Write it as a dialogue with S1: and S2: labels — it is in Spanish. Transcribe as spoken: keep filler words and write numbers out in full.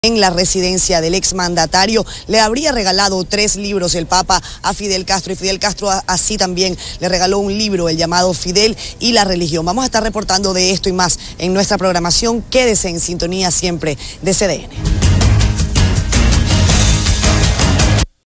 S1: En la residencia del exmandatario le habría regalado tres libros el Papa a Fidel Castro, y Fidel Castro así también le regaló un libro, el llamado Fidel y la religión. Vamos a estar reportando de esto y más en nuestra programación. Quédese en sintonía siempre de C D N.